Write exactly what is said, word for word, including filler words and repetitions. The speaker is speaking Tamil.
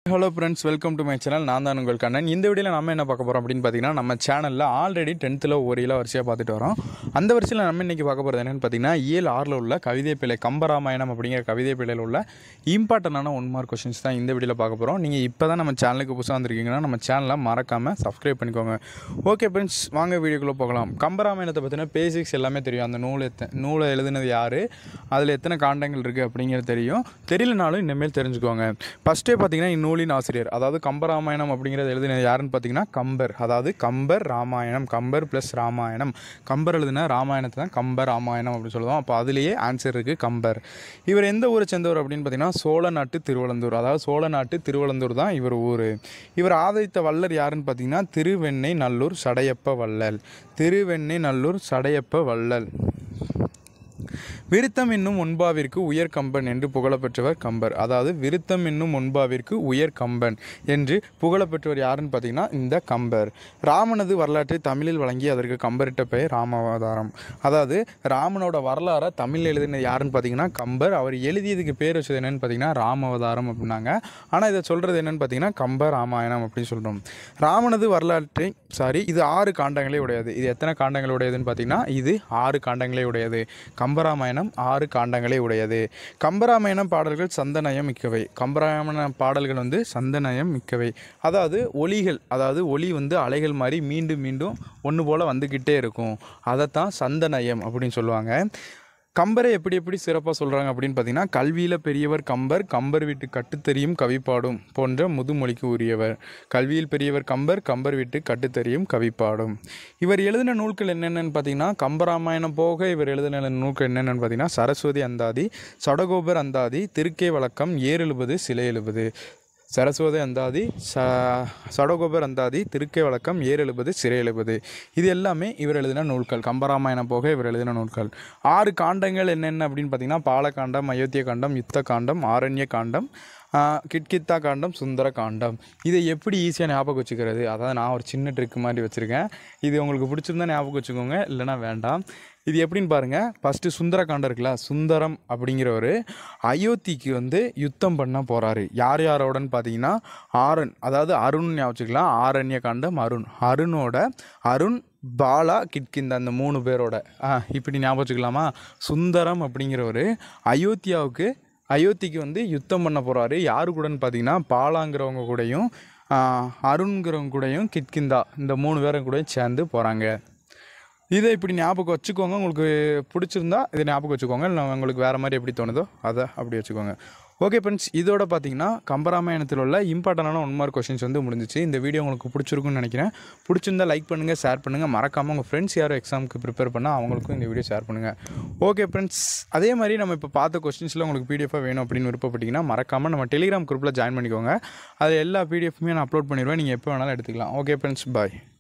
Hello friends, welcome to my channel. நான் தான் உங்கள் கண்ணன். இந்த வீடியோவில் நம்ம என்ன பார்க்க போகிறோம் அப்படின்னு பார்த்தீங்கன்னா, நம்ம சேனலில் ஆல்ரெடி டென்த்தில் ஒரு இல வரிசையாக பார்த்துட்டு வரோம். அந்த வரிசையில் நம்ம இன்றைக்கி பார்க்க போகிறது என்னென்னு பார்த்தீங்கன்னா, இயல் ஆறில் உள்ள கவிதை பிழை கம்பராமாயணம் அப்படிங்கிற கவிதை பிழையில் உள்ள இம்பார்ட்டண்டான ஒன் மார்க் கொஸ்டின்ஸ் தான் இந்த வீடியோவில் பார்க்க போகிறோம். நீங்கள் இப்போ தான் நம்ம சேனலுக்கு புதுசாக வந்திருக்கீங்கன்னா நம்ம சேனலை மறக்காமல் சப்ஸ்கிரைப் பண்ணிக்கோங்க. ஓகே ஃப்ரெண்ட்ஸ், வாங்க வீடியோக்குள்ளே போகலாம். கம்பராமாயணத்தை பற்றின பேசிக்ஸ் எல்லாமே தெரியும். அந்த நூல் எத்த நூலை எழுதுனது யார், அதில் எத்தனை காண்டங்கள் இருக்குது அப்படிங்கிறது தெரியும். தெரியலனாலும் இனிமேல் தெரிஞ்சுக்கோங்க. ஃபஸ்ட்டே பார்த்தீங்கன்னா, இந்நூலின் ஆசிரியர், அதாவது கம்பராமாயணம் அப்படிங்கிறது எழுதினது யாருன்னு பார்த்தீங்கன்னா கம்பர். அதாவது கம்பர் ராமாயணம், கம்பர் ப்ளஸ் ராமாயணம். கம்பர் எழுதின ராமாயணத்தை தான் கம்பர் ராமாயணம் அப்படின்னு சொல்லுவோம். அப்போ அதுலேயே ஆன்சர் இருக்குது கம்பர். இவர் எந்த ஊரை சேர்ந்தவர் அப்படின்னு பார்த்தீங்கன்னா சோழ நாட்டு திருவளந்தூர். அதாவது சோழ நாட்டு திருவளந்தூர் தான் இவர் ஊர். இவர் ஆதரித்த வள்ளல் யாருன்னு பார்த்தீங்கன்னா திருவெண்ணை நல்லூர் சடையப்ப வள்ளல். திருவெண்ணை நல்லூர் சடையப்ப வள்ளல். விருத்தம் என்னும் ஒன்பாவிற்கு உயர் கம்பன் என்று புகழப்பெற்றவர் கம்பர். அதாவது விருத்தம் என்னும் ஒன்பாவிற்கு உயர் கம்பன் என்று புகழப்பெற்றவர் யாருன்னு பார்த்தீங்கன்னா இந்த கம்பர். ராமனது வரலாற்றை தமிழில் வழங்கி அதற்கு கம்பரிட்ட பெயர் ராமாவதாரம். அதாவது ராமனோட வரலாறை தமிழில் எழுதினது யாருன்னு பார்த்தீங்கன்னா கம்பர். அவர் எழுதியதுக்கு பேர் வச்சது என்னென்னு பார்த்தீங்கன்னா ராமாவதாரம் அப்படின்னாங்க. ஆனால் இதை சொல்கிறது என்னென்னு பார்த்தீங்கன்னா கம்ப ராமாயணம் அப்படின்னு சொல்கிறோம். ராமனது வரலாற்றை சாரி இது ஆறு காண்டங்களே உடையது. இது எத்தனை காண்டங்களே உடையதுன்னு பார்த்தீங்கன்னா இது ஆறு காண்டங்களே உடையது. கம்பராமாயணம் ஆறு காண்டங்களே உடையது. கம்பராமாயணம் பாடல்கள் சந்தநயம் மிக்கவை. கம்பராமாயண பாடல்கள் வந்து சந்தநயம் மிக்கவை. அதாவது ஒலிகள், அதாவது ஒலி வந்து அலைகள் மாதிரி மீண்டும் மீண்டும் ஒன்று போல் வந்துக்கிட்டே இருக்கும். அதைத்தான் சந்தநயம் அப்படின்னு சொல்லுவாங்க. கம்பரை எப்படி எப்படி சிறப்பாக சொல்கிறாங்க அப்படின்னு பார்த்தீங்கன்னா, கல்வியில் பெரியவர் கம்பர், கம்பர் வீட்டு கட்டுத்தெரியும் கவிப்பாடும் போன்ற முதுமொழிக்கு உரியவர். கல்வியில் பெரியவர் கம்பர், கம்பர் வீட்டு கட்டுத்தெரியும் கவிப்பாடும். இவர் எழுதின நூல்கள் என்னென்னு பார்த்தீங்கன்னா, கம்பராமாயணம் போக இவர் எழுதின நூல்கள் என்னென்னு பார்த்தீங்கன்னா சரஸ்வதி அந்தாதி, சடகோபர் அந்தாதி, திருக்கை வழக்கம், ஏர் எழுபது, சிலை எழுபது. சரஸ்வதி அந்தாதி, ச சடகோபர் அந்தாதி, திருக்கை வழக்கம், ஏர் எழுபது, சிறை எழுபது. இது எல்லாமே இவர் எழுதின நூல்கள். கம்பராமாயணம் போக இவர் எழுதின நூல்கள். ஆறு காண்டங்கள் என்னென்ன அப்படின்னு பார்த்தீங்கன்னா பாலகாண்டம், அயோத்திய காண்டம், யுத்த காண்டம், ஆரண்ய காண்டம், கிட்கித்தா காண்டம், சுந்தர காண்டம். இதை எப்படி ஈஸியாக ஞாபகம் வச்சுக்கிறது, அதாவது நான் ஒரு சின்ன ட்ரிக் மாதிரி வச்சுருக்கேன். இது உங்களுக்கு பிடிச்சிருந்தா ஞாபகம் வச்சுக்கோங்க, இல்லைனா வேண்டாம். இது எப்படின்னு பாருங்கள். ஃபஸ்ட்டு சுந்தர காண்டம் இருக்குல்ல, சுந்தரம் அப்படிங்கிறவர் அயோத்திக்கு வந்து யுத்தம் பண்ண போகிறாரு. யார் யாரோடன்னு பார்த்தீங்கன்னா ஆரன், அதாவது அருண் ஞாபகம் வச்சுக்கலாம். ஆரண்ய காண்டம் அருண், அருணோட அருண் பாலா கிட்கிந்தா அந்த மூணு பேரோட ஆ இப்படி ஞாபகம் வச்சுக்கலாமா. சுந்தரம் அப்படிங்கிறவர் அயோத்தியாவுக்கு அயோத்திக்கு வந்து யுத்தம் பண்ண போகிறாரு. யாரு கூடன்னு பார்த்தீங்கன்னா பாலாங்கிறவங்க கூடயும் அருண்கிறவங்க கூடயும் கிட்கிந்தா இந்த மூணு பேரும் கூட சேர்ந்து போகிறாங்க. இதை இப்படி ஞாபகம் வச்சுக்கோங்க. உங்களுக்கு பிடிச்சிருந்தா இதை ஞாபகம் வச்சுக்கோங்க. இல்லை உங்களுக்கு வேறு மாதிரி எப்படி தோணுதோ அதை அப்படி வச்சுக்கோங்க. ஓகே ஃப்ரெண்ட்ஸ், இதோட பார்த்தீங்கன்னா கம்பராமாயணத்தில் உள்ள இம்பார்ட்டண்டான ஒன் மார்க் கொஸ்டின்ஸ் வந்து முடிஞ்சிச்சு. இந்த வீடியோ உங்களுக்கு பிடிச்சிருக்குன்னு நினைக்கிறேன். பிடிச்சிருந்தா லைக் பண்ணுங்கள், ஷேர் பண்ணுங்கள். மறக்காமல் உங்கள் ஃப்ரெண்ட்ஸ் யாரும் எக்ஸாமுக்கு ப்ரிப்பேர் பண்ணால் அவங்களுக்கும் இந்த வீடியோ ஷேர் பண்ணுங்கள். ஓகே ஃப்ரெண்ட்ஸ், அதே மாதிரி நம்ம இப்போ பார்த்த கொஸ்டின்ஸில் உங்களுக்கு பிடிஎஃபாக வேணும் அப்படின்னு விருப்பப்பட்டீங்கன்னா மறக்காமல் நம்ம டெலிகிராம் குரூப்பில் ஜாயின் பண்ணிக்கோங்க. அது எல்லா பிடிஎஃப்மே நான் அப்லோட் பண்ணிடுவேன். நீங்கள் எப்போ வேணாலும் எடுத்துக்கலாம். ஓகே ஃப்ரெண்ட்ஸ், பாய்.